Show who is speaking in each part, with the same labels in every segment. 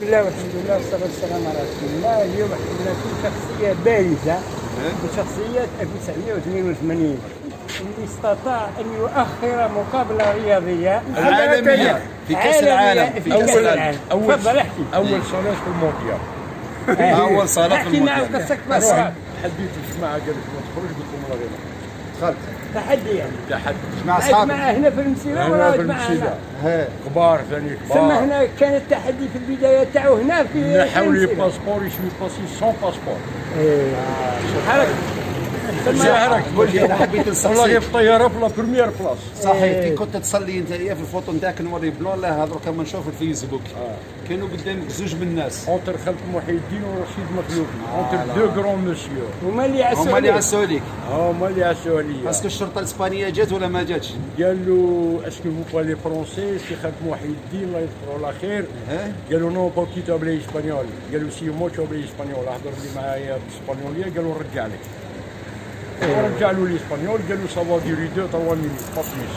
Speaker 1: بسم الله والحمد لله والصلاة والسلام على رسول الله. اليوم حنا في شخصية بارزة من شخصيات 1982 اللي استطاع أن يؤخر مقابلة رياضية
Speaker 2: عالمية في كأس العالم.
Speaker 1: تفضل احكي.
Speaker 3: أول صلاة في المونديال.
Speaker 2: أول صلاة في
Speaker 1: احكي لنا عن
Speaker 2: المونديال.
Speaker 1: قصتك بسرعة.
Speaker 3: حديت الجماعة قال لك ما تخرج، قلت لهم والله غير
Speaker 2: دخلت
Speaker 1: تحدي يعني.
Speaker 3: تحدي
Speaker 2: مع
Speaker 1: عاد
Speaker 2: أصحابك
Speaker 1: معاه هنا في المسيرة ولا
Speaker 3: هنا في
Speaker 1: عاد معاه
Speaker 3: المسيرة
Speaker 1: هنا؟
Speaker 3: كبار ثاني
Speaker 1: ثم
Speaker 3: كبار.
Speaker 1: هنا كان التحدي في البداية تاعو هنا في
Speaker 3: نحاول لي
Speaker 1: المسيرة.
Speaker 3: باسبور يشوي باسي سون باسبور.
Speaker 1: حرك
Speaker 3: شهرك
Speaker 2: انا حبيت
Speaker 3: والله غير
Speaker 2: نسقسيك
Speaker 3: في الطيارة في لا بروميير بلاص.
Speaker 2: صحيح كي كنت تصلي انت في الفوطو نتاعك نوري بلون لا هذا كما نشوف في الفيسبوك كانوا قدامك زوج من الناس
Speaker 3: اونتر خالد محي الدين ورشيد مخلوفي، اونتر دو غران مسيو.
Speaker 1: هما اللي يعسوا
Speaker 2: هما اللي
Speaker 1: عليك.
Speaker 2: عسوا عليك.
Speaker 3: هما اللي عسوا عليا.
Speaker 2: باسكو الشرطه الاسبانيه جات ولا ما جاتش؟
Speaker 3: قالوا اسكو فو بالي فرونسي؟ سي خالد محي الدين الله يذكره على خير. قالوا نو بوكيتو بلي اسبانيول، قالوا سي موتشو بلي اسبانيول، هضر لي معايا بالاسبانيوليه قالوا نرجع لك. رجع له الاسبانيول قالوا سافا ديري 2 3 مينيت باسيس.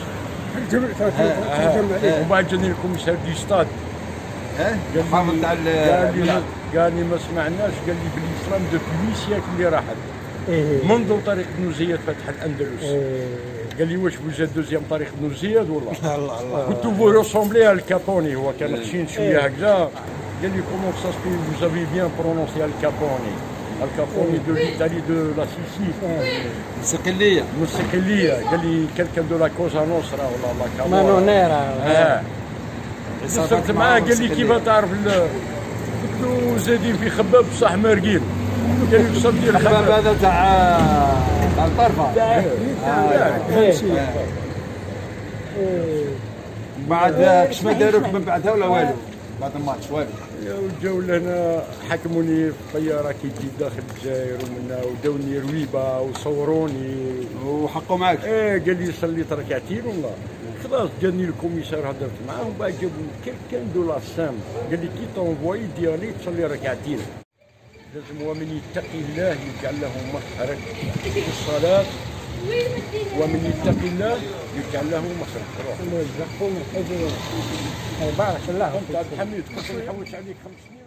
Speaker 3: ومن بعد جاني الكوميسار دي ستاد
Speaker 2: الحافظ تاع
Speaker 3: قال لي ما سمعناش، قال لي بالاسلام دوبوي سياكل اللي راحت منذ طريق بن زياد فتح الاندلس. قال لي واش فوز دوزيام طريق بن زياد والله. قلت فو روسومبلي على الكابوني، هو كان خشين شويه هكذا. قال لي كومون سا سبي فوز افي بيان برونونسي الكابوني. الكابوني دو ليتالي دو لا سيسيلي
Speaker 2: الصقليه
Speaker 3: مستقليه. قال لي كالكان دو لا كوزا نوسرا ولا لا كامورا
Speaker 1: مانونيرا.
Speaker 3: صرت معاه قال لي كيف تعرف قلت له زادين في خباب بصح مارقين. قال لي وصل ديال
Speaker 2: الخباب هذا تاع الطرفه بعد كش ما داروك من بعدها ولا والو؟ بعد الماتش والو
Speaker 3: جاو لهنا حكموني في الطياره كي جيت داخل الجزائر ومنا وداوني رويبه وصوروني
Speaker 2: وحقوا معاك.
Speaker 3: قال لي صليت ركعتين والله. خلاص جاني الكوميسار هضرت معاه ومن بعد جابوا كان دو لا سام قال لي كي تونفوي ديالي تصلي ركعتين. لازم ومن يتقي الله يجعل له مخرج في الصلاه، ومن يتقي الله يجعل له مخرج.
Speaker 1: بارك الله.
Speaker 3: كنت عبد الحميد كنت نحوس عليك 5 سنين.